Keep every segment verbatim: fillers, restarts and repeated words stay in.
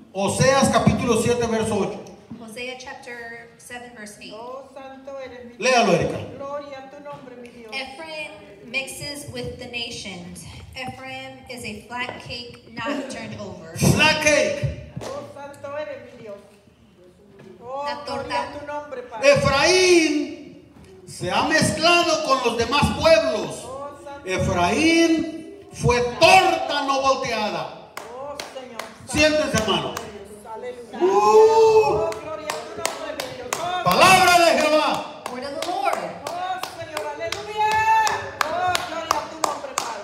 Oseas capítulo siete, verso ocho. Hosea chapter seven, verse eight. Oh, santo eres mi Dios. Léalo, Erika. Gloria a tu nombre, mi Dios. Ephraim mixes with the nations. Ephraim is a flat cake not turned over. Flat cake. Oh, santo eres mi Dios. Oh, La torta. gloria a tu nombre, Padre. Efraín se ha mezclado con los demás pueblos. Oh, santo. Efraín fue torta no volteada. Oh, Señor. Siéntense, hermano. Aleluya. Uh. Oh, gloria a tu nombre, mi Dios. Oh, Palabra de Jehová. Word of the Lord. oh, Señor, aleluya. Oh, gloria a tu nombre, Padre.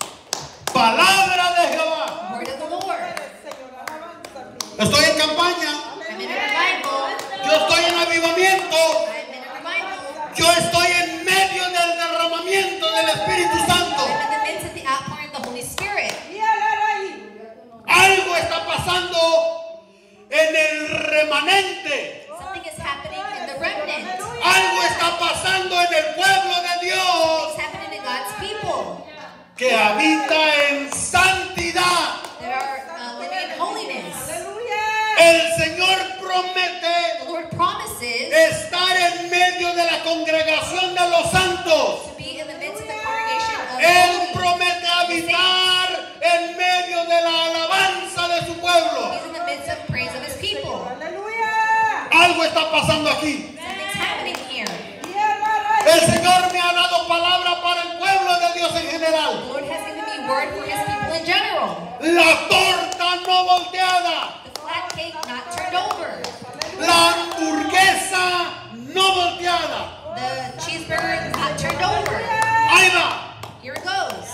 Palabra de Jehová. Word of the Lord. Eres, Señor, alabanza, mi Dios. Estoy en campaña. I'm in a revival. Yo estoy en avivamiento. I'm in a revival. Yo estoy en medio del derramamiento del Espíritu Santo. I'm in the midst of the outpouring of the Holy Spirit. Y ahí. Algo está pasando en el remanente. Something is happening in the remnant. Algo está pasando en el pueblo de Dios It's happening in God's people que habita en santidad. that are uh, living in holiness. Aleluya. El Señor promete The Lord promises estar en medio de la congregación de los santos. to be in the midst of the congregation of the Él holy. promete habitar en medio de la alabanza de su pueblo. He's in the midst of praise of his people. Aleluya. Algo está pasando aquí. Something's happening here. Y ahí. El Señor me ha dado palabra para el pueblo de Dios en The general. Lord has given me word for his people in general. La torta no volteada. The flat cake not turned over. La hamburguesa no volteada. The cheeseburger not turned over. Ahí va. Here it goes.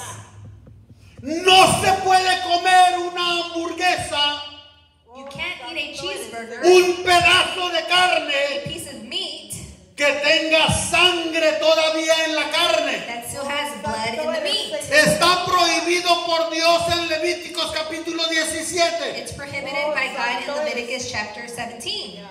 No se puede comer una hamburguesa, You can't eat a cheeseburger, un pedazo de a carne piece of meat que tenga sangre todavía en la carne. that still has blood in the meat. Está prohibido por Dios en Levíticos capítulo diecisiete. It's prohibited by God in Leviticus chapter seventeen.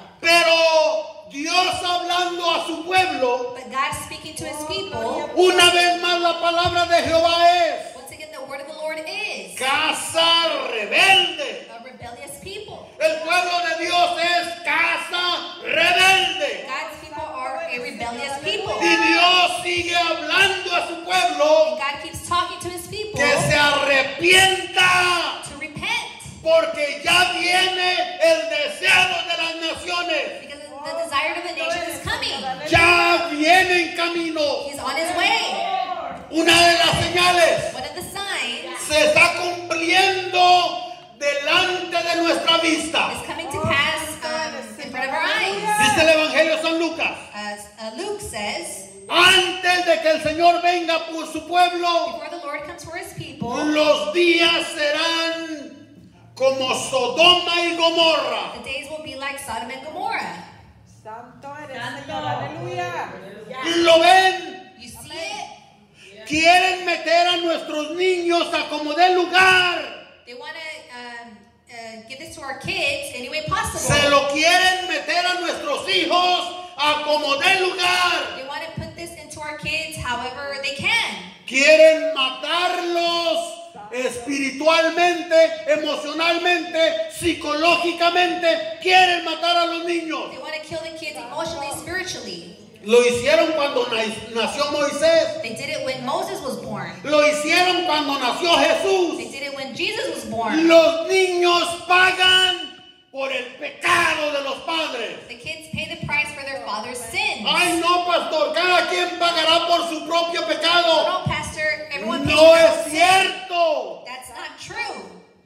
Pero Dios hablando a su pueblo, But God speaking to his people, una vez más la palabra de Jehová es once again the word of the Lord is casa rebelde. a rebellious people. El pueblo de Dios es casa rebelde. God's people are a rebellious people. Y Dios sigue hablando a su And pueblo God keeps talking to his people que se arrepienta, to repent porque ya viene el deseo de las naciones. because the desire of the nations is coming. Ya viene en camino. He's on his way. Una de las señales One of the signs se está cumpliendo delante de nuestra vista. is coming to pass um, in front of our eyes. Dice el Evangelio de San Lucas. As uh, Luke says, Antes de que el Señor venga por su pueblo, before the Lord comes for his people, los días serán como Sodoma y Gomorra. the days will be like Sodom and Gomorrah. Santo eres, Señor. Aleluya. ¿Lo ven? You see it? Quieren meter a nuestros niños a como dé lugar. They want to um, uh, give this to our kids any way possible. Se lo quieren meter a nuestros hijos a como dé lugar. They want to put this into our kids however they can. Quieren matarlos espiritualmente, emocionalmente, psicológicamente. Quieren matar a los niños. They want to kill the kids emotionally, spiritually. Lo hicieron cuando na- nació Moisés. They did it when Moses was born. Lo hicieron cuando nació They Jesús. did it when Jesus was born. Los niños pagan por el pecado de los padres. The kids pay the price for their father's sins. Ay, no, pastor, cada quien pagará por su propio pecado. No, Pastor, everyone pays No for their es own sin. cierto. That's not true.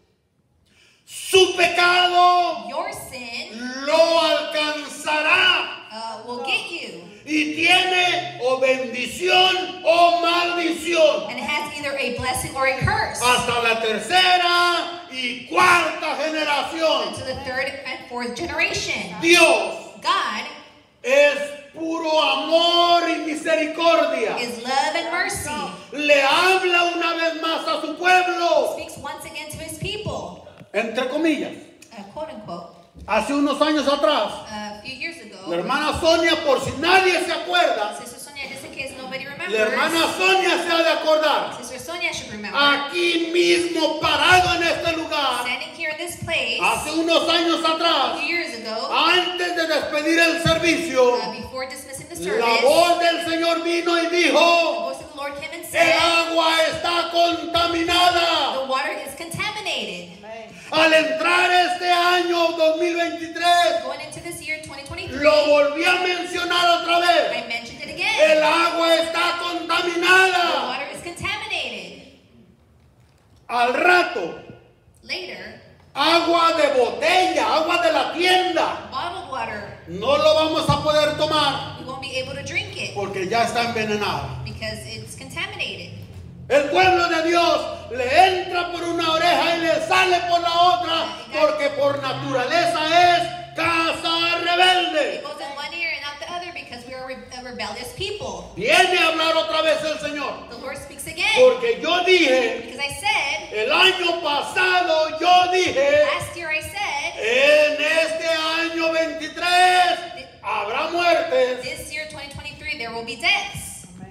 Su pecado Your sin lo alcanzará uh, will get you. y tiene o bendición o maldición And it has either a blessing or a curse. hasta la tercera y cuarta generación. To the third and fourth generation. Dios God es puro amor y misericordia. is love and mercy. Le habla una vez más a su pueblo, Speaks once again to his people. entre comillas. Uh, quote unquote. Hace unos años atrás, Uh, a few years la ago, hermana Sonia, por si nadie se acuerda, Sister Sonia, just in case nobody la remembers, hermana Sonia se ha de acordar. Sister Sonia should remember, Aquí mismo, parado en este lugar, standing here in this place hace unos años a atrás, few years ago, antes de despedir el servicio, uh, before dismissing the la service, voz del Señor vino y the dijo: voice of the Lord came and el said, agua está contaminada. the water is contaminated. Al entrar este año dos mil veintitrés, Going into this year twenty twenty-three, lo volví a mencionar otra vez. I mentioned it again. El agua está The contaminada. water is contaminated. Al rato, Later, agua de botella, agua de la tienda, bottled water, no lo vamos a poder tomar we won't be able to drink it porque ya está envenenada. because it's contaminated. El pueblo de Dios le entra por una oreja y le sale por la otra, porque por naturaleza es casa It rebelde. goes in one ear and out the other because we are re- a rebellious people. Viene a hablar otra vez el Señor, The Lord speaks again porque yo dije, because I said, el año pasado yo dije, last year I said, en este año veintitrés habrá muertes, this year twenty twenty-three there will be deaths.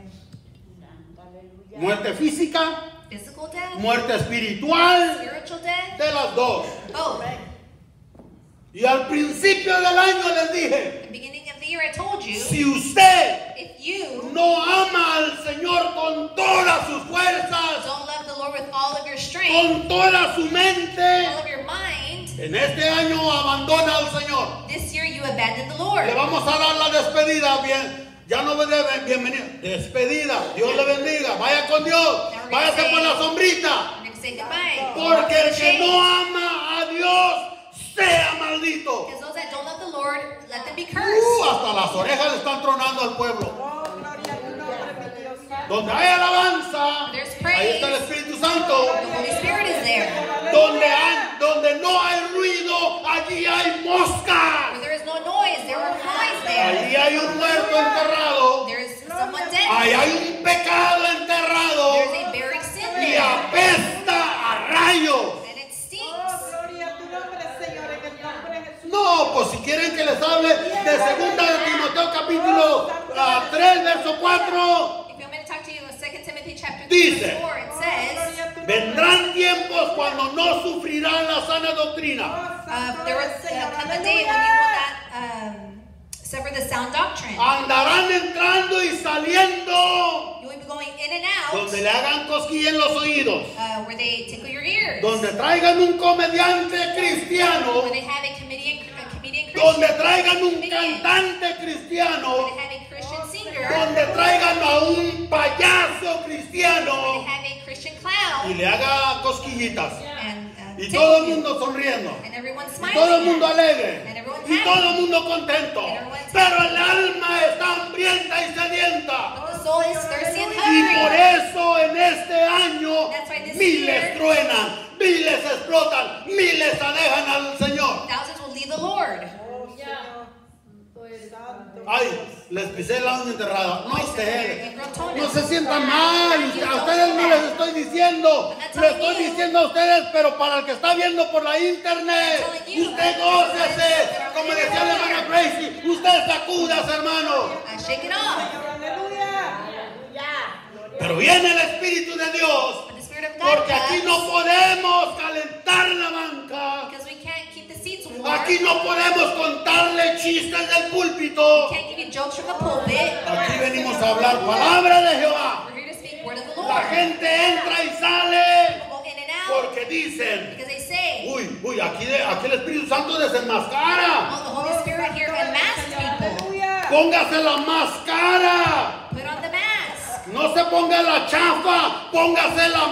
muerte física, Physical death, muerte espiritual, spiritual death, de las dos. both. Y al principio del año les dije, At the beginning of the year I told you, si usted if you no ama al Señor con todas sus fuerzas, don't love the Lord with all of your strength, con toda su mente, all of your mind, en este año abandona al Señor. this year you abandon the Lord. Le vamos a dar la despedida bien. Ya no me deben bienvenida. Despedida. Dios le bendiga. Vaya con Dios. Váyase por la sombrita. We're going to say goodbye. Porque el que no ama a Dios sea maldito. Because those that don't love the Lord, let them be Uh, cursed. hasta las orejas le están tronando al pueblo. Oh, gloria a tu nombre, mi Dios. Donde hay alabanza, There's ahí praise. está el Espíritu Santo. The Holy Spirit is there. Donde, hay, donde no hay ruido, allí hay mosca. Where there is no noise, there are flies there. Allí hay un muerto enterrado. There is someone dead. Ahí hay un pecado enterrado. There's a buried sin Y there. apesta a rayos. And it Oh, stinks. gloria a tu nombre, Señor, en el nombre de Jesús. No, pues si quieren que les hable de segunda de Timoteo capítulo ah, tres, verso cuatro. If you want me to talk to you in Second Timothy chapter Dice, three, verse four, it says, Gloria a tu nombre. Vendrán tiempos cuando no sufrirán la sana doctrina. uh, there will uh, come a day when you will not um, suffer the sound doctrine. Andarán entrando y saliendo You will be going in and out, donde le hagan cosquilla en los oídos. uh, where they tickle your ears, Donde traigan un comediante cristiano. where they have a comedian, a comedian Donde Christian, traigan un comedian, cantante cristiano. where they have a Christian singer, Donde traigan a un payaso where they cristiano. have a Christian Y clown, le haga cosquillitas. and uh, Y tickle todo el you, mundo sonriendo. and everyone Y todo el mundo smiling, alegre. and everyone Y todo el happy. mundo contento. Pero el alma está hambrienta y sedienta. But the soul is thirsty and Y por hungry. eso en este año That's why this miles year- truenan, miles explotan, miles alejan al Señor. Thousands will leave the Lord. Oh, Señor. Santo. Ay, les pisé la uña enterrada. No You ustedes. grow toenails. No se sientan mal. A ustedes no les estoy diciendo. Les estoy diciendo a ustedes, pero para el que está viendo por la internet, usted gócese. Como decía la hermana Gracie, usted sacudas, hermano. Uh, shake it off. Señor, aleluya. Pero viene el Espíritu de Dios. But the Spirit of God Porque aquí no comes, podemos calentar la banca. because we can't keep the seats warm. Aquí no podemos contarle chistes del púlpito. We can't give you jokes from the pulpit. Aquí venimos a hablar palabra de Jehová. We're here to speak word of the La Lord. gente entra y sale People go in and out porque dicen, because they say, uy, uy, aquí, de- aquí el Espíritu Santo desenmascara. oh, the Holy Spirit here unmasked people. Aleluya. Póngase la máscara. Put on the mask. No se ponga la chafa, póngase la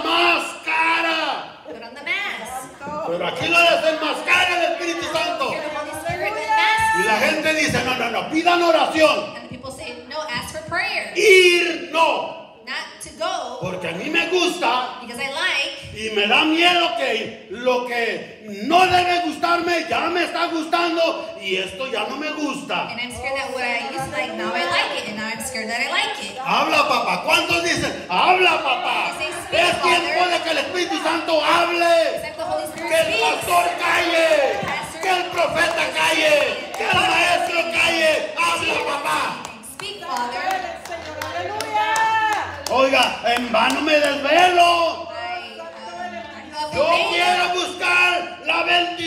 máscara. Put on the mask. Pero aquí lo desenmascara el Espíritu Santo. Here the Holy Spirit Y la unmasks. gente dice, no, no, no, pidan oración. And the people say, no, ask for prayer. Ir, no. Not to go Porque a mí me gusta because I like. y me da miedo que lo que no debe gustarme ya me está gustando y esto ya no me gusta. And I'm scared that what I used to like, now I like it. And now I'm scared that I like it. Habla, papá. ¿Cuántos dicen? Habla, papá. Es tiempo de que el Espíritu Santo hable. Except the Holy Spirit Que el speaks. pastor calle. Que el profeta calle. Que el maestro calle. Habla, papá. Speak, Father. Señor, aleluya. Oiga, en vano me desvelo. I, um, I Yo obey. quiero buscar la bendición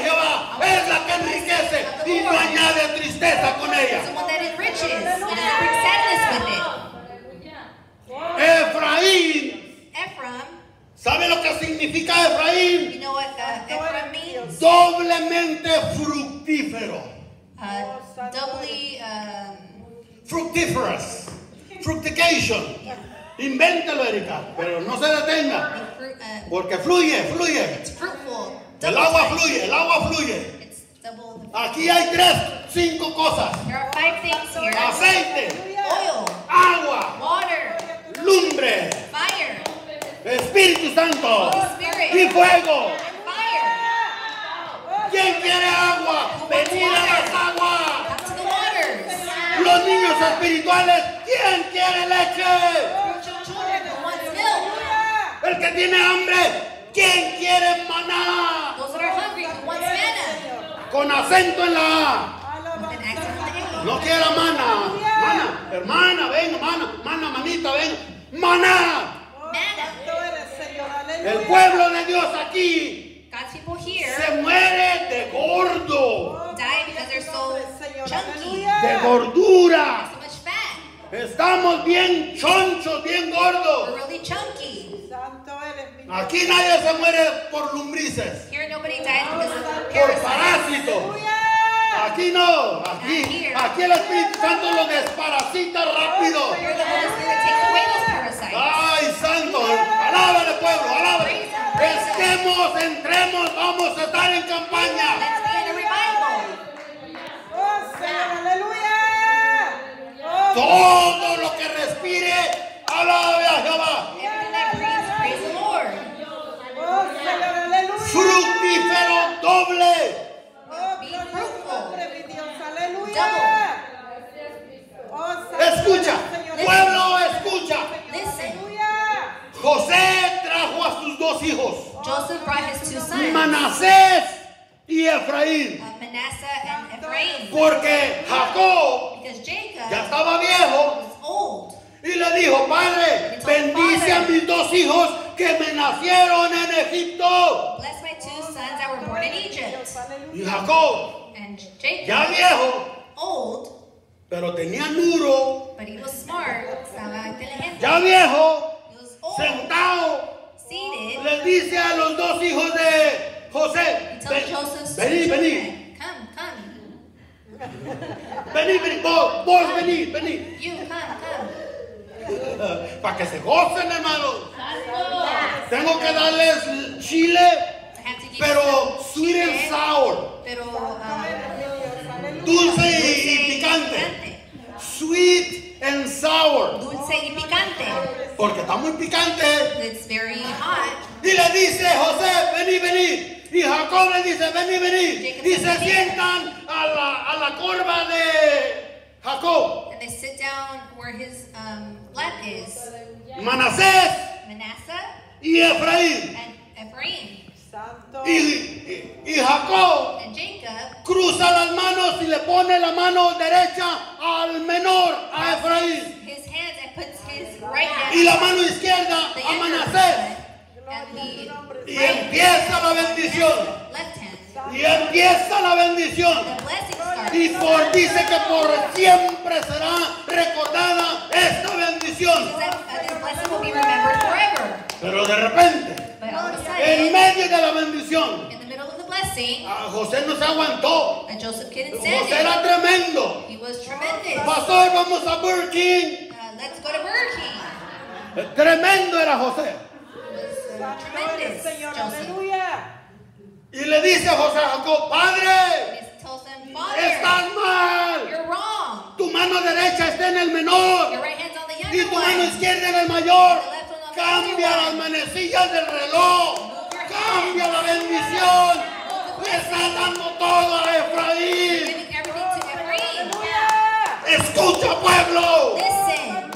Jehová es la que enriquece y no añade tristeza con ella. Someone that enriches and doesn't bring sadness with it. Efraín, Ephraim, ¿sabe lo que significa Efraín? you know what uh, Ephraim means? Doblemente fructífero. Uh, doubly, um, Fructíferous. Fructication. Invéntalo, Erika, pero no se detenga. fruit, uh, Porque fluye, fluye. it's fruitful. El double agua type. fluye, el agua fluye. It's double the Aquí hay tres, cinco cosas. There are five things here. Aceite, Oil, agua, water, lumbre, fire, Espíritu Santo Holy Spirit, y fuego. and fire. ¿Quién quiere agua? Who wants Venid a las water? aguas. Come to the waters. Los niños espirituales, ¿quién quiere leche? Spiritual children, who wants milk? El que tiene hambre, ¿quién quiere maná? Those that are hungry, who wants manna? Con acento en la A. With an accent on the A. No quiera mana. Mana, hermana, venga, mana, mana, manita, venga. Maná. Manna. El pueblo de Dios aquí God's people here se muere de gordo, die because they're so chunky, de gordura. so much fat. Estamos bien chonchos, bien We're gordos. really chunky. Aquí nadie se muere por lumbrices, Here nobody dies because of por parasites. parásitos. Aquí no, aquí, aquí el Espíritu Santo lo desparasita rápido. You're the Holy Spirit takes away those parasites. Ay, santo, alábale pueblo, alábale. Estemos, entremos, vamos a estar en campaña. Let's be in a revival. Todo lo que respire, alabe a Jehová. Everything that breathes, praise the Lord. Fructífero doble. Be fruitful. Escucha, pueblo, escucha. Listen, José trajo a sus dos hijos, Joseph brought his two sons, Manasés y Efraín, uh, Manasseh and Ephraim, porque Jacob because Jacob ya estaba viejo was old. y le dijo: Padre, bendice a mis dos hijos que me nacieron en Egipto. Bless my two sons that were born in Egypt. Y Jacob, And Jacob, ya viejo, old, pero tenía duro, but he was smart, estaba inteligente. ya viejo, He was old, sentado, seated. le dice a los dos hijos de José: He tells "Ven- Joseph's two vení, vení, children, come, come. vení, vení, vos, vos vení, vení, You, come, come. para que se gocen, hermanos. Tengo que darles chile, I have to give pero you some sweet and chile, sour, pero um, dulce y, dulce y y picante. picante. Sweet and sour, Dulce y picante. porque está muy picante. It's very hot. Y le dice José: vení, vení. Y Jacob le dice: vení, vení. Y se sientan a la, a la corva de Jacob. And they sit down where his um, lap is. Manasés Manasseh y Efraín. and Ephraim. Y, y, y Jacob And Jacob cruza las manos y le pone la mano derecha al menor, a Efraín. his hands and puts his right hand Y la mano izquierda the a younger Manasés. son, and the Y right empieza la bendición. left hand. Y empieza la bendición. The blessing starts. Y por, dice que por siempre será recordada esta bendición. That, uh, this blessing will be remembered forever. Pero de repente, But all of a en sudden, medio de la bendición, in the middle of the blessing, a José no se aguantó. and Joseph couldn't stand José era it. tremendo. He was tremendous. Pastor, vamos a Burger King. Uh, let's go to Burger King. Tremendo era José. He was uh, tremendous, Joseph. Y le dice a José a Jacob: Padre, He tells them, Father, estás mal. you're wrong. Tu mano derecha está en el menor Your right hand's on the y younger tu mano one. izquierda en el mayor. The left one on the Cambia older las one. manecillas del reloj. Cambia la bendición. Le está dando todo a Efraín. Giving everything to Ephraim. Escucha, pueblo. Listen,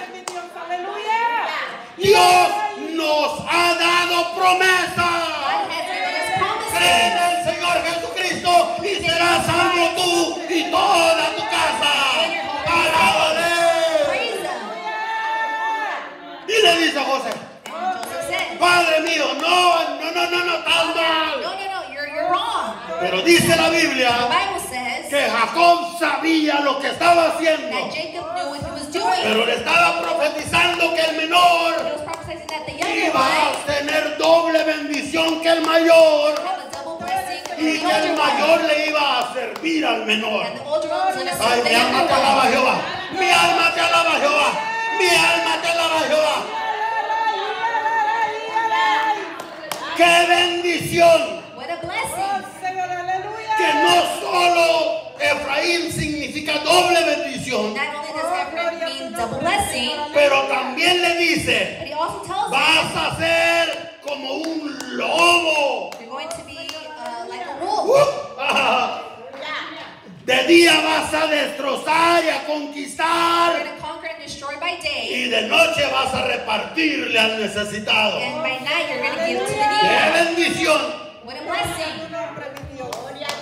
Dios nos ha dado promesa. God has given us Cree en promises. el Señor Jesucristo y serás salvo tú y toda tu casa. Alábale. Praise Him. Y le dice a José: And Joseph said, Padre mío, no, no, no, no, no, estás no, mal. no, no, you're Pero dice la The Biblia Bible says que Jacob sabía lo que estaba haciendo, that Jacob knew what he was doing. pero le estaba profetizando que el He menor was prophesying that the younger iba a one tener doble bendición que el mayor, would have a double blessing than y the que el older mayor one. le iba a servir al menor. And the older one was going to Ay, serve the mi alma younger te alaba, one. Jehová. Mi alma te alaba, Jehová. Mi alma te alaba, Jehová. ¡Qué bendición! What a blessing. Señor, aleluya. Que no solo Efraín significa doble bendición, Not only does Ephraim mean double blessing, pero también le dice, but he also tells vas us a ser como un lobo. you're going to be uh, like a wolf. Uh, de día vas a destrozar y a You're conquistar, going to conquer and destroy by day, y de noche vas a repartirle al necesitado. and by night you're going to give to the ¡Qué needy. bendición! What a blessing. Tu nombre, mi Dios.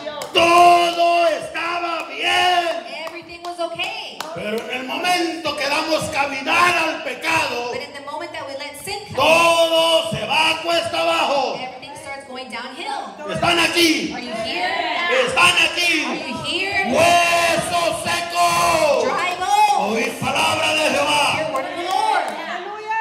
Todo estaba bien, Everything was okay. pero en el momento que damos cavidad al pecado, But in the moment that we let sin come, todo se va cuesta abajo. everything starts going downhill. Están aquí, Are you here? están Are aquí, you here? huesos secos. Dry bones. Oír palabra de Jehová. Hear word of the Lord. Aleluya.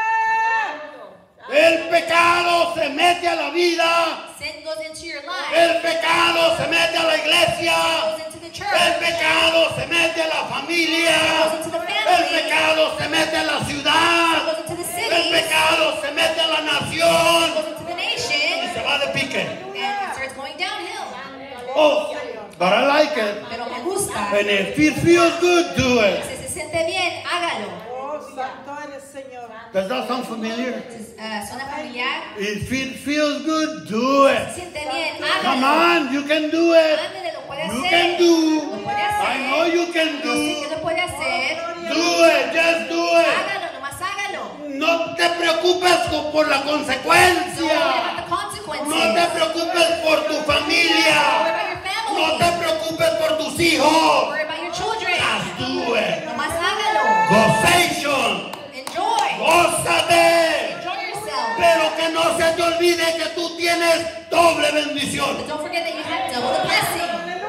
El pecado se mete a la vida, Sin goes into your life. el pecado se mete a la iglesia, Goes into the el church. pecado se mete a la familia, Goes into the el family. pecado se mete a la ciudad, Goes into the el city. pecado se mete a la nación Goes into the y nation. se va de pique. And it starts going downhill. Oh, but I like it. Pero me gusta. And if it feels good, do it. Si se siente bien, hágalo. Oh, santo eres, Señor. Does that sound familiar? Uh, ¿Suena familiar? If it feels good, do Se it. siente bien, Come hágalo. on, you can do it. Ándale, lo puede You hacer. can do. Lo puede hacer. I know you can Yo sé que do. lo puede hacer. Do it, just do it. Hágalo, nomás hágalo. No te preocupes co- por la Don't worry about consecuencia. the consequences. No te preocupes por tu Don't worry familia. about your family. No te preocupes por tus Don't hijos. worry about your children. Just do it. Nomás hágalo. Gozation. Enjoy. Gózate. Enjoy yourself. Pero que no se te olvide que tú tienes doble bendición. But don't forget that you have double the blessing.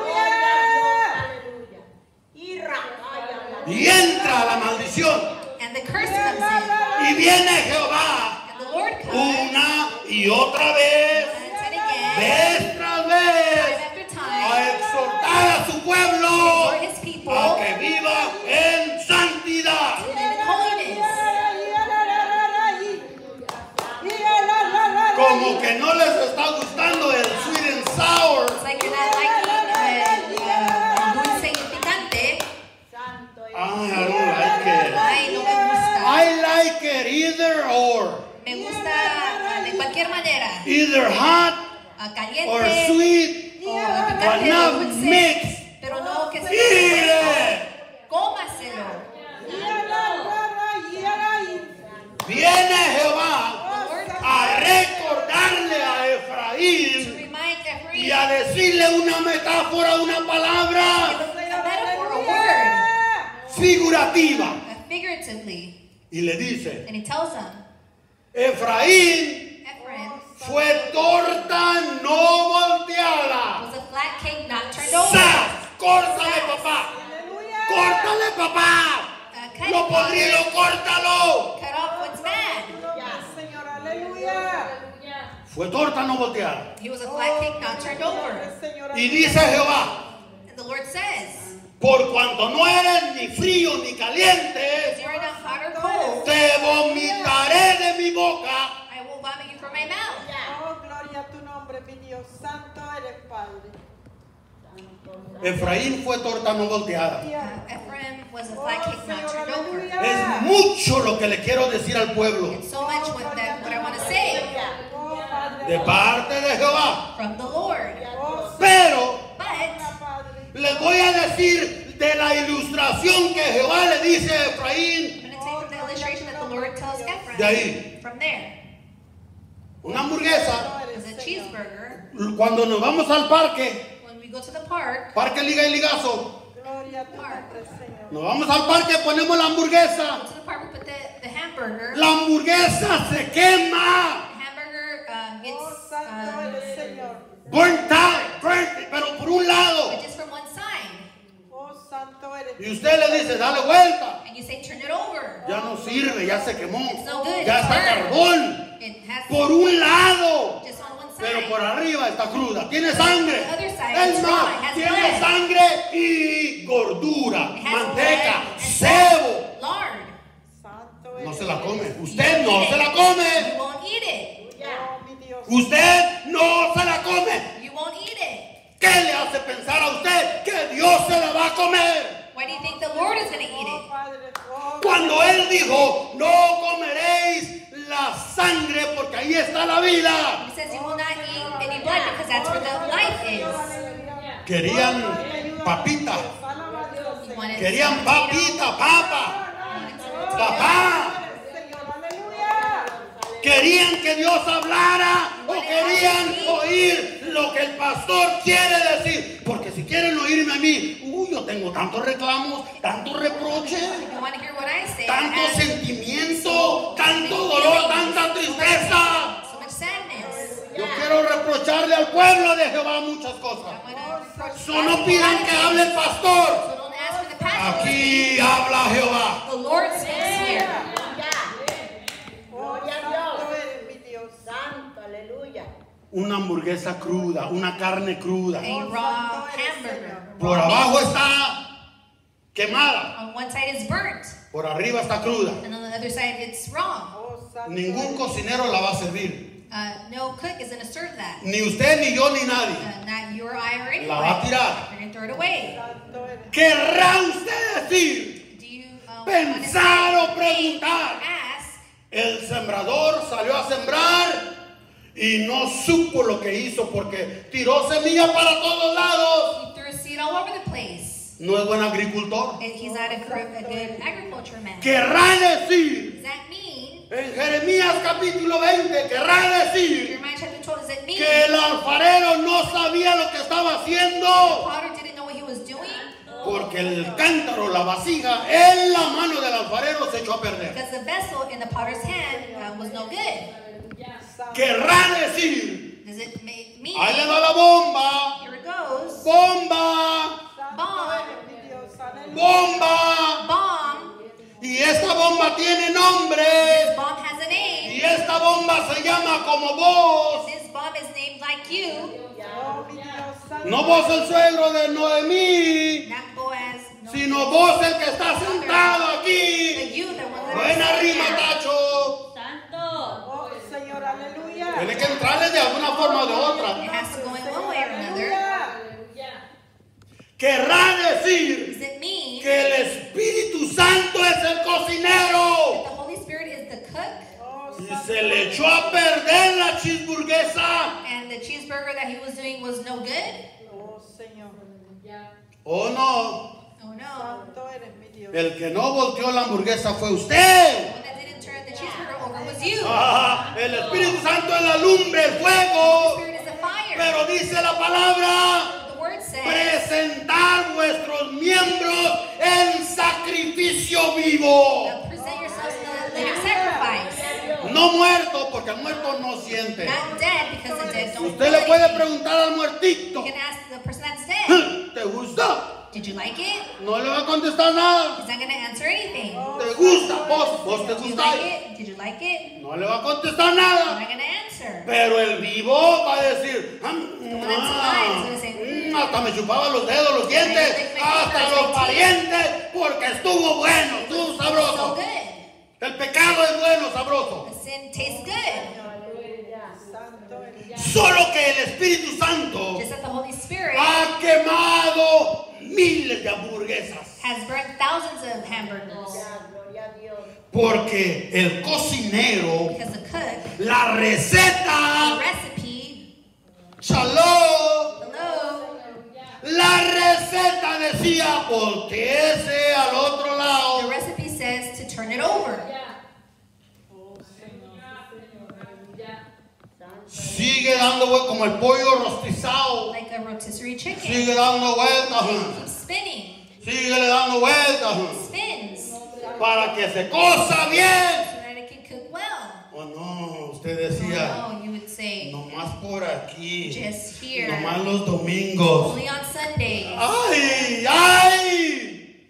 Aleluya. Irra. Y entra la maldición. And the curse comes in. Y viene Jehová And the Lord comes. una y otra vez, And and again. vez tras Time vez, after a time. exhortar a su pueblo For his people. a que viva en santidad. To live in holiness. Como que no les está gustando el sweet and sour. It's like you're not liking uh, uh, dulce y picante. Ay, I don't like it. Ay, no me gusta. I like it either or. Me gusta uh, de cualquier manera. Either hot Uh, caliente. or sweet, O but picante o not dulce. mixed. Pero no que se Mire, cómaselo. viene Jehová The Lord a recordarle a to Efraín remind Ephraim. y a decirle una metáfora, una palabra A metaphor, a word. figurativa. Uh, figuratively. Y le dice, And he tells them, Efraín Ephraim fue torta no volteada. was a flat cake not turned over. ¡Sas! ¡Córtale, papá! ¡Córtale, papá! Uh, cut, ¡Lo it podrido, off. córtalo! Cut off what's bad. Señor, aleluya. Fue torta no volteada. He was a flat cake not turned over. Y dice Jehová, And the Lord says, por cuanto no eres ni frío ni if caliente, you're not hot or cold, te vomitaré de mi boca. I will vomit you from my mouth. Oh, gloria a tu nombre, mi Dios. Santo eres, Padre. Efraín fue torta no volteada. Uh, Ephraim was a flat cake not turned over. Es mucho lo que le quiero decir al pueblo. It's so much what, that, what I want to say Oh, Padre. De parte de Jehová. from the Lord. Oh, Pero But Padre. les voy a decir de la ilustración que Jehová le dice a Efraín. I'm going to take the illustration that the Lord tells Ephraim. De ahí. From there. Una hamburguesa. As a cheeseburger, Cuando nos vamos al parque, when we go to the park, Parque Liga y Ligazo, Gloria a tu nombre, Señor. nos vamos al parque, ponemos la hamburguesa. go to the park, we put the, the hamburger. La hamburguesa se quema. The hamburger uh, Oh, gets santo um, eres, Señor. burnt out, burnt, pero por un lado. but just from one side. Oh, santo eres. Y usted le dice, dale vuelta. And you say, turn it over. Ya no sirve, ya se quemó. It's no good. Ya It's está burned. carbón. It has Por un lado. just on one side. Pero por arriba está cruda. Tiene sangre. The other side Es is más, raw. It has tiene blood. sangre y gordura, It has manteca, blood and cebo. lard. Santo eres. No se la come. Usted no se la come. You won't eat it. Oh, mi Dios. Usted no se la come. You won't eat it. ¿Qué le hace pensar a usted que Dios se la va a comer? Why do you think the Lord is going to eat Oh, it? Padre. Oh, Cuando Él dijo, no comeréis la sangre porque ahí está la vida. He says you will not eat any blood because that's where the life is. Querían papita. alaba a Dios. You wanted Querían some potato, papita, papa, you wanted some papá. Señor, aleluya. Querían que Dios hablara o querían oír lo que el pastor quiere decir. Porque si quieren oírme a mí, uy, yo tengo tantos reclamos, tantos reproches, You want to hear what I say? tanto Ask- sentimiento, tanto dolor, tanta tristeza. So much sadness. Yo quiero reprocharle al pueblo de Jehová muchas I cosas. want to reproach So no pidan que hable el pastor. So don't ask for the pastor. Aquí habla Jehová. The Lord speaks here. Oh, santo eres mi Dios. Santo, aleluya. Una hamburguesa cruda, una carne cruda. A raw hamburger. Por abajo está quemada, On one side it's burnt, por arriba está cruda. and on the other side it's raw. Oh, santo Ningún cocinero la va a servir. Uh, no cook is going to serve that. Ni usted, ni yo, ni nadie. Uh, not your eye or anyone. La va a tirar. You're going to throw it away. santo eres. ¿Querrá usted decir? Do you um, Pensar wanna o preguntar. ask? El sembrador salió a sembrar y no supo lo que hizo porque tiró semilla para todos lados. He threw seed all over the place. No es buen agricultor. And he's not a, cor- a good agriculture man. Querrá decir, Does that mean, en Jeremías capítulo veinte, querrá decir Jeremiah chapter twelve, does it mean que el alfarero no sabía lo que estaba the haciendo. potter didn't know what he was doing? Porque el cántaro, la vasija, en la mano del alfarero se echó a perder. Because the vessel in the potter's hand uh, was no good. Querrá decir, Does it ma- mean, ahí le da la bomba, here it goes, bomba, Santo eres mi Dios. Aleluya. bomba. bomb, Y esta bomba tiene nombre. this bomb has a Y name, esta bomba se llama como vos. this bomb is named like you, Oh, mi Dios. Santo. No vos el suegro de Noemí, not Boaz, no, sino vos el que está sentado the aquí. you, the one that Buena is rima, sitting there. Tacho. Oh, Señor, aleluya. Tiene que entrarle de alguna forma o de otra. It has to go in one way or another. Aleluya. Querrá decir Does it mean que el Espíritu Santo es el the cocinero. Holy Spirit is the cook Oh, Y santo. se le echó a perder la cheeseburguesa. and the cheeseburger that he was doing was no good? Oh, Señor. ¿O no? Oh no. Santo eres mi Dios. El que no volteó la hamburguesa fue The usted. one that didn't turn the cheeseburger over was you. Ah, el Espíritu Santo es la lumbre, el The fuego. Spirit is a fire. Pero dice la palabra, The word says, presentar vuestros miembros en sacrificio vivo. uh, present yourselves as a living sacrifice. No muerto, porque el muerto no siente. Not dead, because the dead don't Usted feel le puede anything. preguntar al muertito, You can ask the person that's dead, ¿te gusta? did you like it? No le va a contestar nada. He's not going to answer anything. ¿Te gusta? ¿Vos, vos te Did you gusta? like it? Did you like it? No le va a contestar He's nada. not going to answer. Pero el vivo va a decir, "Ah, one that's alive is gonna say, mm, hasta me chupaba los dedos, los dientes, hasta los parientes, porque estuvo bueno, estuvo So sabroso. good. El pecado es bueno, sabroso. The sin tastes good. Santo eres. Solo que el Espíritu Santo Just as the Holy Spirit ha quemado miles de hamburguesas. has burnt thousands of hamburgers. Gloria a Dios. Porque el cocinero, Because the cook, la the receta, recipe, shalom, hello, la receta decía, volteese al otro the lado. recipe says to turn it over. Sigue dando vueltas como el pollo rostizado. Like a rotisserie chicken. Sigue dando vueltas. Keeps spinning. Síguele dando vueltas. Spins. Para que se cosa bien. So that it can cook well. O no, usted decía, No, you would say, nomás por por aquí. Just here. Nomás los domingos. Only on Sundays. ¡Ay! ¡Ay!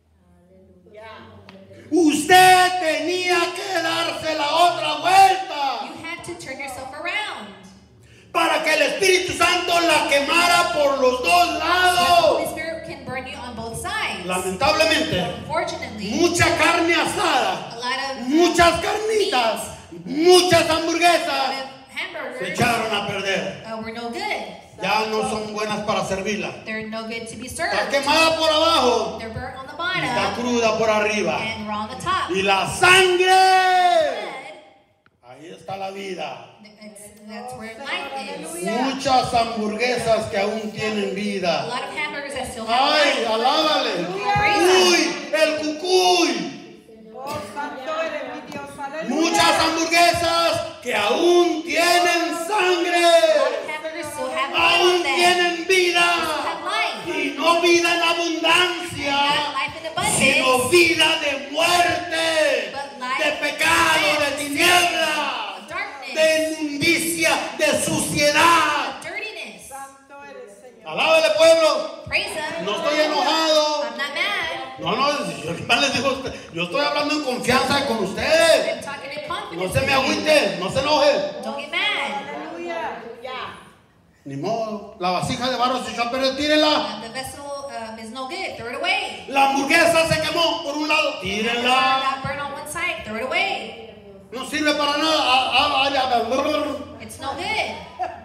Usted tenía que darse la otra vuelta You had to turn yourself around. para que el Espíritu Santo la quemara por los dos So the Holy lados. Spirit can burn you on both sides. Lamentablemente, Unfortunately, mucha carne asada, a lot of muchas carnitas, muchas a hamburguesas lot of se hamburgers echaron a perder. uh, were no good. Ya no son buenas para servirla. They're no good to be Está served. quemada por abajo They're burnt on the y está bottom cruda por arriba. and raw on the top. Y la sangre, Blood, ahí está la vida. it's- that's where life is. Muchas hamburguesas que aún tienen A vida. lot of hamburgers that still have Ay, life. alábale. Praise Uy, el cucuy. Oh, santo eres mi Dios, aleluya. Muchas hamburguesas que aún tienen A sangre. lot of hamburgers still have life Aún in them. tienen Still vida. have life. Y no vida en abundancia, Not life in abundance. sino vida de muerte, But life de pecado, de of tiniebla, of darkness. de inmundicia, de suciedad. Of dirtiness. Santo eres, Señor. Alábale, pueblo. Praise Him. No estoy enojado. I'm not mad. No, no, yo nomás les digo, a usted, yo estoy hablando en confianza con ustedes. I'm talking in confidence. No se me with you. agüite, no se enoje. Don't get mad. Aleluya. Ni modo, la vasija de barro se echó a perder, tírela. Uh, the vessel um, is no good. Throw it away. La hamburguesa se quemó por un lado, The tírenla. got burned on one side. Throw it away. No sirve para nada. Ah, ah, ah, ah, It's no good.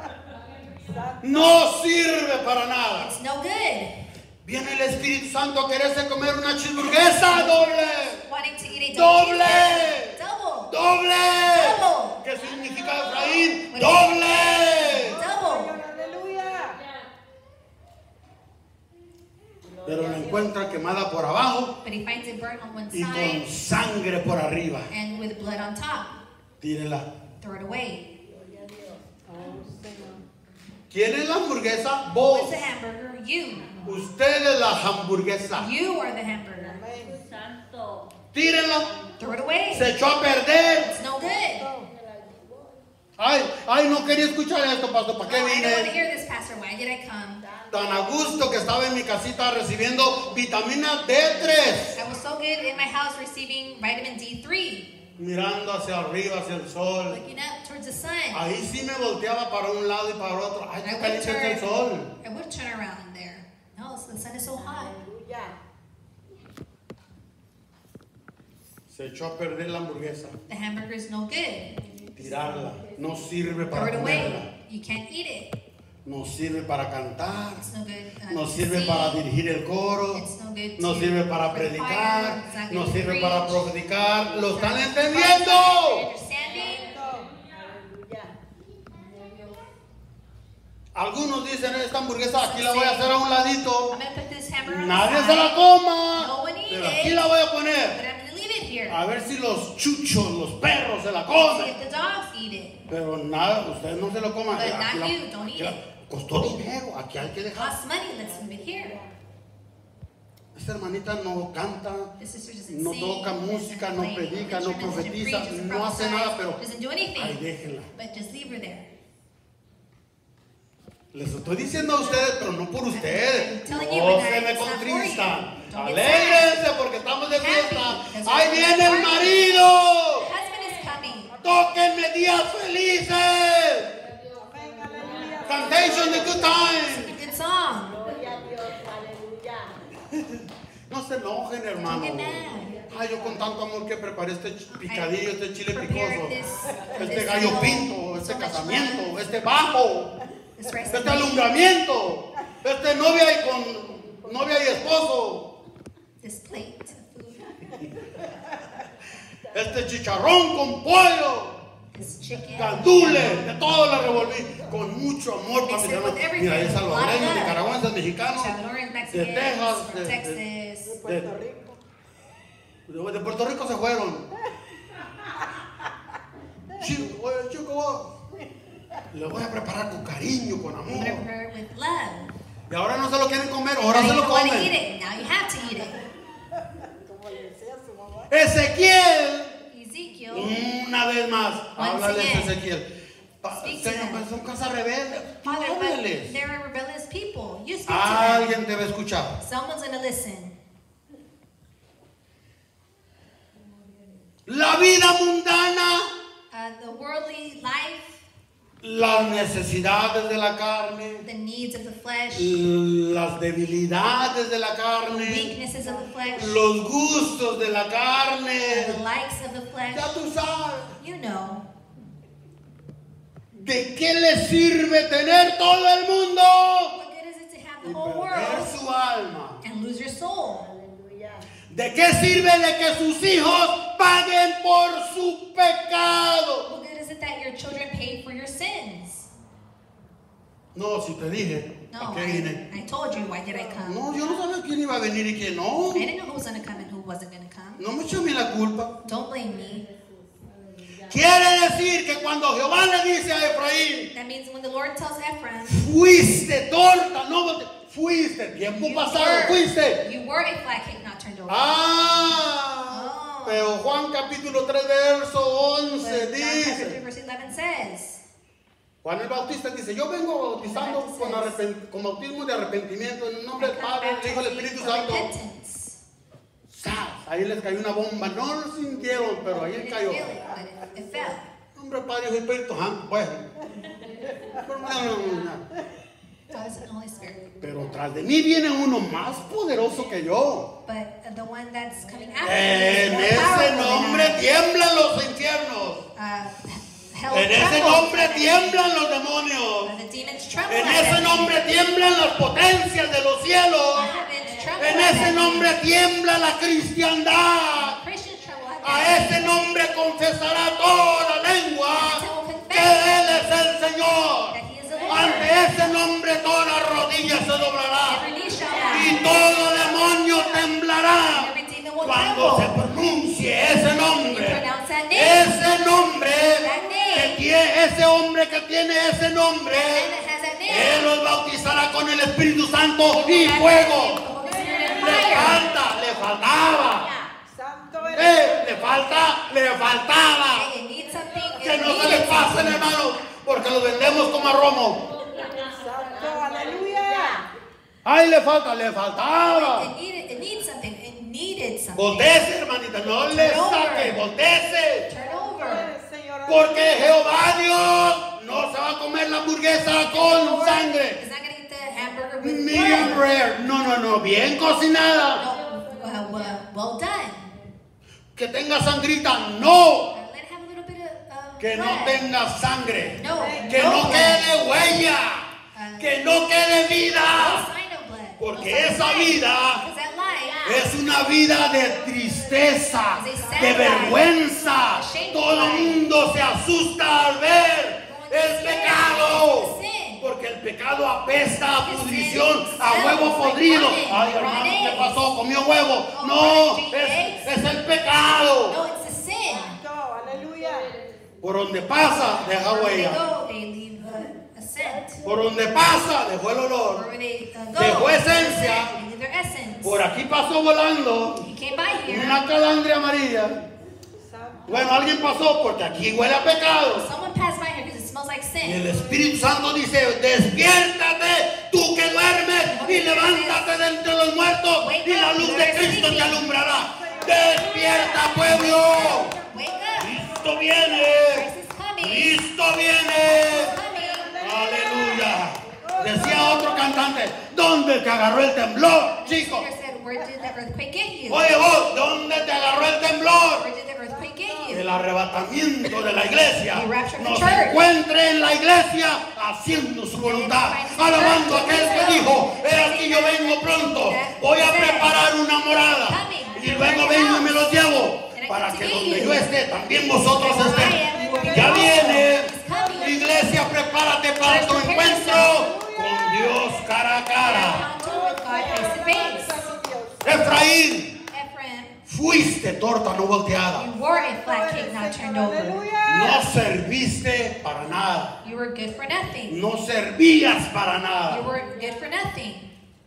No sirve para nada. It's no good. Viene el Espíritu Santo a quererse comer una cheeseburguesa doble. Wanting to eat a Doble. cheeseburger. Double. Doble. Double. ¿Qué significa Efraín? Doble. Double. Aleluya. Pero la encuentra quemada por abajo But he finds it burnt on one y con side sangre por arriba. and with blood on top. Tírela. Throw it away. ¿Quién es la hamburguesa? Vos. What's the hamburger? You. Usted es la hamburguesa. You are the hamburger. Tírenla. Throw it away. Se echó a perder. It's no good. Ay, ay, no quería escuchar esto, pastor. ¿Para Oh, qué I don't want to vine? hear this, Pastor. Why did I come? Tan a gusto que estaba en mi casita recibiendo vitamina D tres. I was so good in my house receiving vitamin D three, Mirando hacia arriba, hacia el sol. looking up towards the sun. Ahí sí me volteaba para un lado y para otro. Ay, I qué would caliente está el sol. turn, I would turn around there. No, so the sun is so hot. Se echó a perder la hamburguesa. The hamburger is no good. Tirarla. No sirve Throw para it comerla. away. You can't eat it. No sirve para cantar. It's no good. Uh, No to sirve sing. para dirigir el coro. It's no good No to- sirve para for the predicar. choir. It's not good No to sirve preach. para profeticar. ¿Lo están Are you entendiendo? understanding? Algunos dicen, esta hamburguesa aquí la voy a hacer a un ladito. I'm going to put this hamburger on Nadie the se la side, coma. No one eat Pero it. aquí la voy a but poner. I'm going to leave it here. A ver si los chuchos, los perros se la See comen. if the dogs eat it. Pero nada, ustedes no se lo coman. But Aquí not la- you, don't aquí eat la- it. Costó dinero, aquí hay que It dejar. costs money. Let's leave it here. Esta hermanita no canta, The sister doesn't no sing, toca doesn't música, no play predica, no instruments, doesn't profetiza, preach, doesn't no hace prophesy, nada, pero doesn't do ahí anything. déjenla. But just leave her there. Les estoy diciendo a ustedes, pero no por ustedes. I'm telling you, No but se me it's not for contristan. you. Don't get Alégrense porque estamos de Happy, fiesta. because Ahí we're viene el party. marido. The husband is coming. Tóquenme días felices. Amén, aleluya. Cantation de good times. Sing a good song. No se enojen, Don't hermano. get mad. Ay, yo con tanto amor que preparé este ch- picadillo, este chile prepared picoso, this- este this gallo meal, pinto, este so much casamiento, love. este bajo, This rice este and beans, alumbramiento, este novia y con novia y esposo, this plate of food, este chicharrón con pollo, this chicken. gandules, de todo le revolví con mucho amor para mis Mix it hermanos. with everything. Mira, es salvadoreño, A lot of nicaragüenses, mexicanos, Salvadorians, de Mexicans, Texas, from de, de- Texas. Puerto de- Rico. de Puerto Rico se fueron. Chico, oye, chico, le voy a preparar con cariño, con I'm amor. gonna prepare it with love. Y ahora no se lo quieren comer, ahora Now se you lo don't want to eat comen. it. Now you have to eat it. Como le decía a su mamá. Ezequiel, Ezekiel, una vez más, Once háblales again. Ezequiel. Pa- Speak to Señor, them. pues son casas rebeldes. Father, but Háblales. they're rebellious people. You speak to them. Alguien te va a escuchar. Someone's going to listen. La vida mundana, Uh, the worldly life, las necesidades de la carne, the needs of the flesh, las debilidades de la the carne, weaknesses of the flesh, los gustos de la the carne. likes of the flesh. Ya tú sabes. You know. ¿De qué le sirve tener todo el mundo What good is it to have y the whole perder world su alma? and lose your soul? Aleluya. ¿De qué sirve de que sus hijos paguen por su pecado? What good is it that your children pay for your sins? No, si te dije, No, ¿a qué vine? I, I told you, why did I come? No, yo no sabía quién iba a venir y quién no. I didn't know who was going to come and who wasn't going to come. No me eché a mí la culpa. Don't blame me. Quiere decir que cuando Jehová le dice a Efraín, That means when the Lord tells Ephraim, fuiste torta, no te- fuiste, tiempo you pasado, were, fuiste. you were a flat cake not turned over. Ah, Oh. pero Juan capítulo tres, verso once But John chapter three dice, verse eleven says, Juan el Bautista dice, yo vengo bautizando con, arrepent- con bautismo de arrepentimiento en el I nombre del come Padre, del Hijo y del baptizing Espíritu for Santo. repentance. ¡Zas! Ahí les cayó una bomba, no lo sintieron, pero You ahí didn't cayó. feel it, but it, it fell. Hombre, Padre, Hijo y Espíritu Santo, bueno. Pero no, no, no, no. God is the Holy Spirit. Pero tras de mí viene uno más poderoso que yo. But the one that's coming after me En is more ese powerful nombre than I. tiemblan los infiernos. Uh, hell En ese trembles nombre at the- tiemblan los demonios. The demons tremble En at ese the nombre tiemblan las potencias de los cielos. The heavens tremble En at ese that nombre name. tiembla la cristiandad. Christians tremble at A that ese name. nombre confesará toda lengua que Él es el Señor. That he is the Lord. Ante ese nombre toda rodilla se doblará Every knee shall y bow. todo demonio temblará. Every demon will Cuando se tremble. pronuncie ese nombre, You pronounce that name. ese nombre That que name. tiene, ese hombre que tiene ese nombre, And it has that name. Él los bautizará con el Espíritu Santo He y will fuego. baptize you with the Holy Spirit and Le fire. falta, le faltaba. Santo eres. Eh, le falta, le faltaba. It needs something. Que It no se les needed pasen, something. hermano, porque los vendemos como a romo. Santo, aleluya. Ay, le falta, le faltaba. It needed. It needs something. It needed something. Voltese, hermanita, no le Turn over. saque, voltese. Turn over. Eres, Señor. Porque Jehová Dios no se va a comer la hamburguesa con Lord sangre. is not going to eat the hamburger with Medium blood. rare. No, no, no, bien cocinada. No, well, well, well done. Que tenga sangrita, no. Uh, let it have a little bit of uh, Que no blood. tenga sangre. No. Que no quede huella. Que no quede No vida. sign of blood. Porque no sign of esa life. vida Because that life es una vida de tristeza, de vergüenza. Todo el mundo se asusta al ver el pecado. Porque el pecado apesta a pudrición, a huevo podrido. Ay, hermano, ¿qué pasó? ¿Comió huevo? No, es, es el pecado. No, it's a sin. Santo, aleluya. Por donde pasa, deja Where they huella. go, they leave uh, a scent. Por donde pasa, dejó el olor. Where they uh, go, Dejó they leave esencia. a scent. They leave their essence. Por aquí pasó volando He came by here. una calandria amarilla. Santo. Bueno, alguien pasó porque aquí huele a pecado. Someone passed by here because it smells like Y el sin. Espíritu Santo dice, despiértate tú que duermes y levántate de entre los muertos y la luz de Cristo te alumbrará. Despierta, pueblo. Wake up. Cristo viene. Christ is coming. Cristo viene. Coming. Aleluya. Decía otro cantante, ¿dónde te agarró el temblor, chico? Peter said, where did the earthquake get you? Oye vos, ¿dónde te agarró el temblor? Where did the earthquake get you? El arrebatamiento de la iglesia The rapture of the nos church. encuentre en la iglesia haciendo su voluntad, alabando a aquel que dijo, he aquí yo vengo pronto, voy a preparar una morada y luego vengo y me los llevo para que donde yo esté también vosotros estén. Ya viene, iglesia, prepárate para tu encuentro con Dios cara a cara. Encounter with God face to face. Santo Dios. Efraín, Ephraim, fuiste torta no volteada, you were a flat cake not turned over. Aleluya. no serviste para nada. You were good for nothing. No servías para You nada. were good for nothing.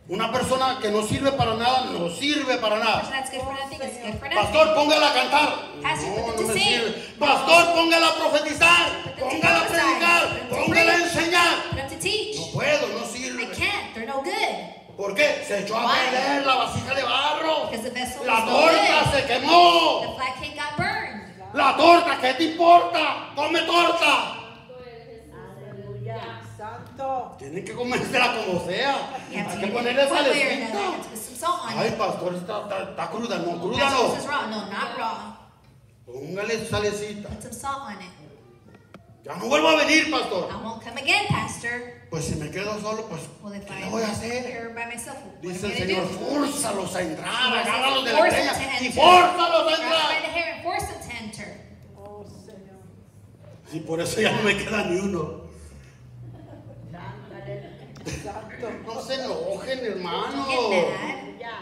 Una persona que no sirve para nada, no sirve para A person nada. that's good for nothing is good for nothing. Pastor, póngala a cantar. Pastor, No, put no them to me sing. sirve. Pastor, póngala a profetizar. Put them to Póngala a prophesy. predicar. Put them to Póngala a preach. enseñar. Put them to teach. No puedo, no I sirve. can't. They're no good. ¿Por qué? Se echó a Why? perder la vasija de barro. Because the vessel La was no torta good. se quemó. The flat cake got burned. La torta, ¿qué te importa? Come torta. Aleluya. Santo. Tienen que comérsela como sea. You have Hay to que eat ponerle it one way or salecita. another. You have to put some salt on Ay, it. pastor, está, está, está cruda. No, cruda Pastor, this is no. raw. No, not raw. Póngale salecita. Put some salt on it. Ya no vuelvo a venir, pastor. I won't come again, Pastor. Pues si me quedo solo, pues, Well, if ¿qué I le voy a am hacer? here by myself, what am Dice I el going Señor, to do? fórzalos a entrar, Lord says, agárralos de la force them greña to y enter. fórzalos a Grab them by entrar. the hair and force them to enter. Oh, Señor. Y por eso ya no me queda ni uno. Santa aleluya. Santo. No se enojen, hermano. Don't get mad. Aleluya.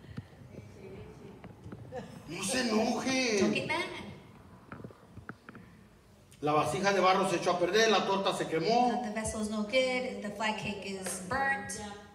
No se Don't enojen. get mad. La vasija de barro se echó a perder, la torta se quemó. The vessel is no good. The flat cake is burnt.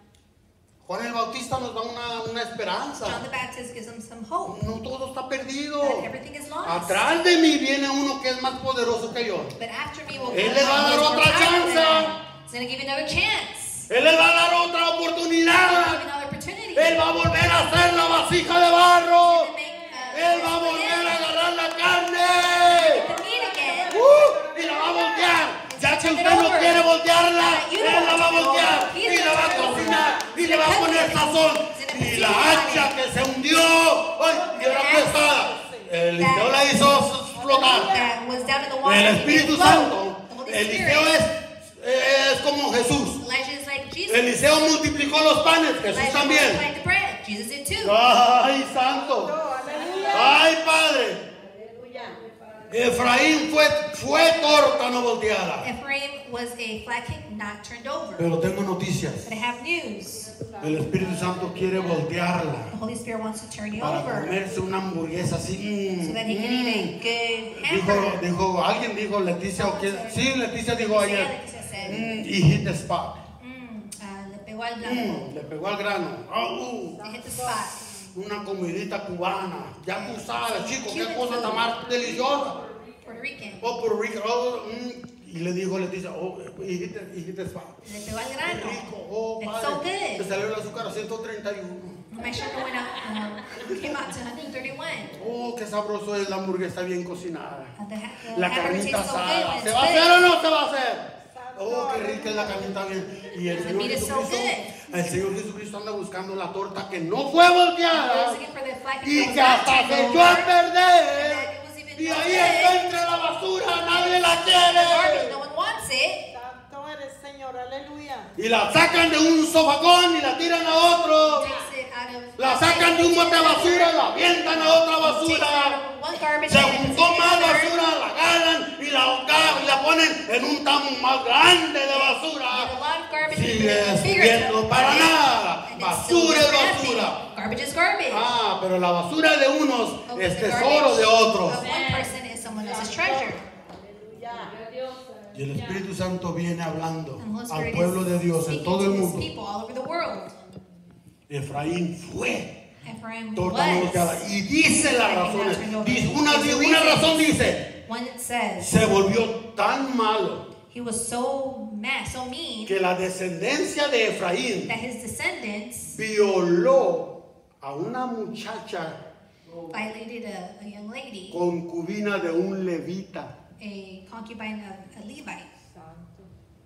Juan el Bautista nos da una, una John esperanza. the Baptist gives them some hope No todo está perdido. that everything is lost. Atrás de mí viene uno que es más poderoso que yo. But after me will Él come le va a one dar who is otra more powerful chance. than I. He's going to give you another chance. Él le va a dar otra He's going to give oportunidad. you another opportunity. Él va a volver a hacer la vasija de barro. He's gonna make, uh, Él va a this volver a again. agarrar la carne. The meat again. Uh, y la va a voltear. Ya que usted no quiere voltearla, Él la va a voltear. Y la va a cocinar. Y le va a poner sazón. Y la hacha que se hundió. ¡Ay! Y era pesada. Eliseo la hizo flotar. That was down in the water. El He made Espíritu it float. Santo. The Holy Eliseo Spirit. es, es como Jesús. Elijah is like Jesus. Eliseo multiplicó los panes. Jesús Elijah también. multiplied the bread. Jesus did too. Ay, santo. Aleluya. Ay, Padre. Aleluya. Efraín fue, fue torta no volteada. Ephraim was a flat cake not turned over. Pero tengo noticias. But I have news. El Espíritu Santo quiere voltearla The Holy Spirit wants to turn you para over comerse una hamburguesa así. mm, so that he can mm. eat a good Dijo, hamburger. dijo, alguien dijo, Leticia, o quién? Sí, Leticia dijo Sí, ayer. Leticia said. Mm, y hit the spot. Mm, uh, le pegó al blanco. Mm, le pegó al grano. Ah, uh, They hit the spot. una comidita cubana. Ya tú sabes, chico, qué Cuban cosa food. tan más deliciosa. Puerto Rican. Oh, Puerto Rico. Oh, mm. Y le dijo Leticia, oh, y hit the, y hit the spot. Le pegó al Qué grano. rico, oh, It's padre. so Me good. salió el azúcar a ciento treinta y uno. My sugar went up, um, came out to one thirty-one. Oh, qué sabroso es la hamburguesa bien cocinada. Uh, the, ha- the La hamburger carnita tastes so good asada. when ¿Se it's va a hacer good. o no se va a hacer? Oh, qué rica es la carnita bien. Y el The Señor meat is so Jesucristo, good. el Señor Jesucristo anda buscando la torta que no fue I was volteada looking for the flat cake y that que was not hasta turned se over. echó a perder. That it was even Y no ahí good. está entre la basura, nadie la Garbage, quiere. no one wants it. Santo eres, Señor. Aleluya. Y la sacan de un sofacón y la tiran a otro. Takes it out of La sacan de un bote de basura, la avientan a otra Takes it out basura. of one garbage Se can and puts juntó it in más another. basura, la agarran y la, ahogan y la ponen en un tamo más grande de And a basura. lot of garbage Sigue and a bigger subiendo tub. para nada. And it's still Basura es good for nothing. basura. Garbage is garbage. Ah, pero la basura de unos Oh, es the tesoro garbage de otros. of one person is someone else's treasure. Aleluya. Y el Espíritu Santo viene hablando And the Holy al Spirit pueblo is de Dios en speaking todo to el his mundo. people all over the world. Efraín fue Ephraim torta no volteada. was. Y dice las razones. Dice, una, una razón dice, One says se volvió tan malo he was so mad, so mean que la descendencia de Efraín that his descendants violó a una muchacha violated a, a young lady, concubina de un levita. a concubine of a Levite. Santo.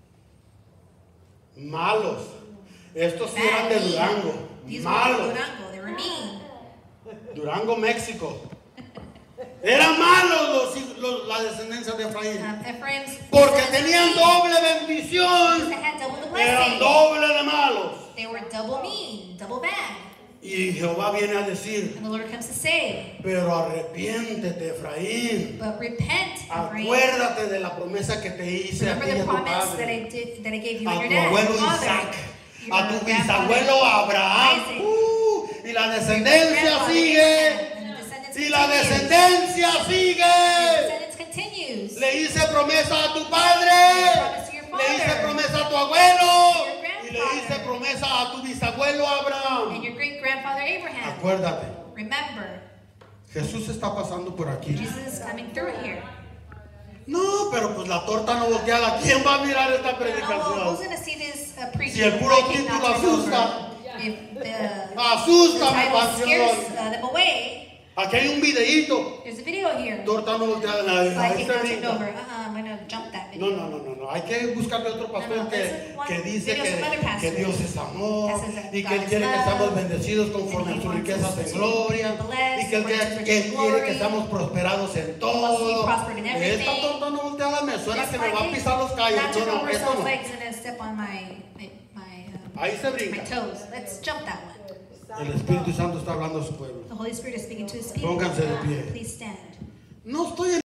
Malos. Estos sí eran de Bad, mean. Durango. These were from Malos. Durango. They were mean. Durango, México. Eran malos los, hij- los- la descendencia de Efraín. Um, Ephraim's Porque descendants tenían were mean. doble bendición. They had double the Eran blessing. doble de malos. They were double mean, double bad. Y Jehová viene a decir, And the Lord comes to say, pero arrepiéntete, Efraín. but repent, Ephraim. Acuérdate de la promesa que te hice a Remember ti y the a tu promise that padre. I did, that I gave you A and your tu dad, abuelo your father, Isaac. your A tu grandfather, bisabuelo Abraham. Isaac. Uh, y la your descendencia grandfather, sigue. and the descendants Y la continues. descendencia And the sigue. descendants continues. Le hice promesa a tu padre. promise to your Le hice father. promesa a tu abuelo. To your Y Y le hice promesa a tu bisabuelo Abraham. and your great grandfather Abraham. Acuérdate, Remember, Jesús está pasando por aquí. Jesus is coming through here. No, pero pues la torta no volteada. ¿Quién va a mirar esta Oh, well, who's predicación? going to see this uh, Si preaching? el puro Breaking título not turned asusta. over? If the, the Asusta, mi title scares pasión. uh, them away, Aquí hay un videíto. there's a video here. Torta no volteada. Nadie. Like Ahí it se not turned over. brinca. Uh-huh, I'm going to jump that No, video. no, no, no, no. Hay que buscarle otro pastor No, no, que, listen, one que dice video from other que, que pastors. Dios es amor That says that y que God Él is quiere que love, seamos bendecidos conforme and a He sus wants riquezas us en to gloria be blessed y que Él, according to quiere- His que Él riches and quiere que glory. seamos prosperados en wants to be todo. prospered in Esta everything. torta no volteada me suena Just que me like va a it, pisar los callos. not No, turn no, over esto someone's no. legs and step on my, my, my, uh, Ahí se my brinca. toes. Let's jump that one. El Espíritu Santo está hablando a su pueblo. The Holy Spirit is speaking to His people. Pónganse de pie. Please stand. No estoy en